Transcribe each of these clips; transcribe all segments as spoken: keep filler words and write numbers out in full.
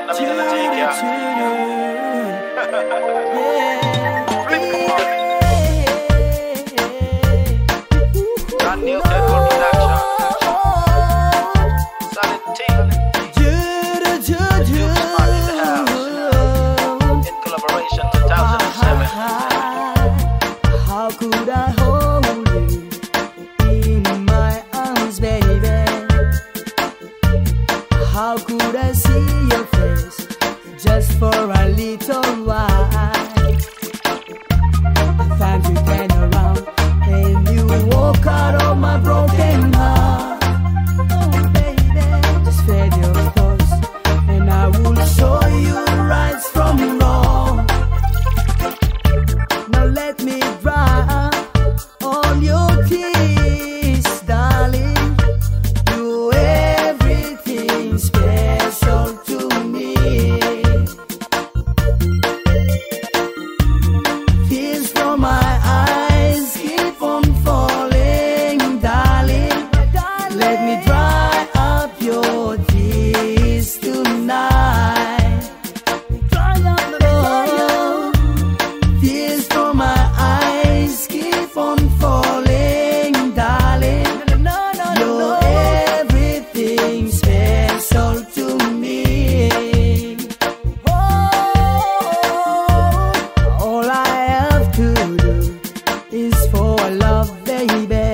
man, I'm gonna take ya. Flip the party. Brand new Deadpool production. Solid team. Juice Party in the house. In collaboration two thousand seven. How could I hold you in my arms, baby? How could I see your face just for a little while? The times you turn around and you walk out of my broken heart. Oh baby, just fade your thoughts and I will show you right from wrong. Now let me dry all your tears, darling. You everything special to me. Tears from my eyes keep on falling, darling. Let me dry up your tears tonight. Oh, tears from my eyes keep on falling, darling. You're everything special to me. Oh, all I have to do is for love, baby.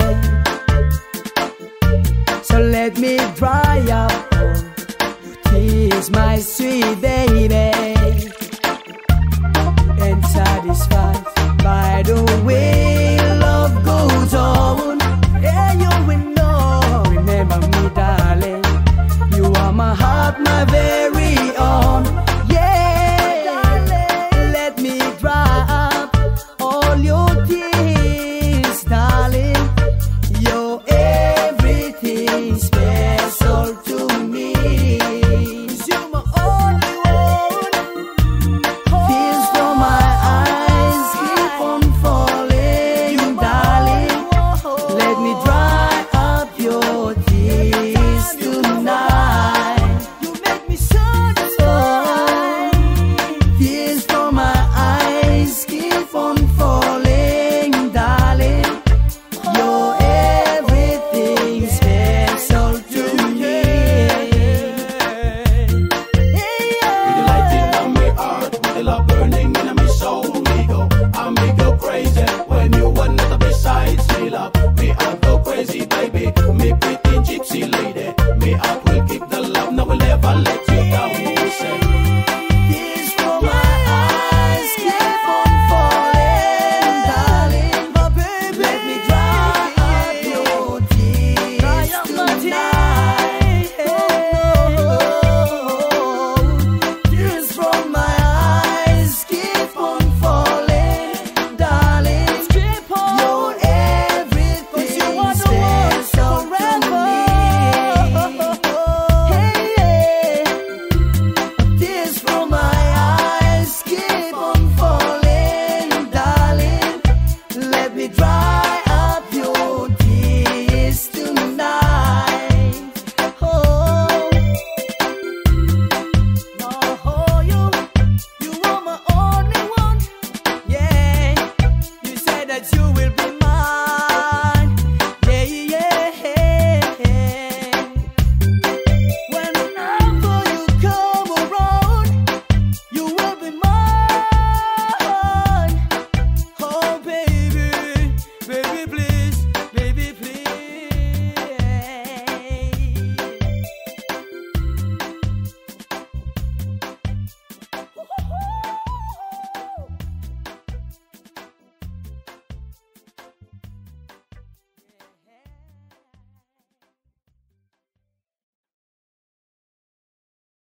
So let me dry up all your tears, my sweet baby, and satisfied by the way love goes on. Yeah, you will know. Remember me, darling. You are my heart, my very own. Yeah, darling. Let me dry up all your tears, darling. You're everything special to me. You're my only one. Tears from my eyes keep on falling, darling. Let me dry up your tears tonight. You make me satisfied. Tears from my eyes keep on falling, darling. You're everything special to me. With the lighting on my heart, with the love burning in my soul, me go, I me go crazy. When you were not besides me, love, me I go crazy, baby. Me pretty gypsy lady, me I will keep the love, no will never let you down. We say, Tears from my eyes keep on falling, darling. Let me dry up your tears tonight. Tears from my eyes keep on falling, darling. You're everything special to me. Tears from my eyes keep on falling, darling. Let me dry up your tears tonight. Oh, oh, you, you are my only one. Yeah, you said that you will be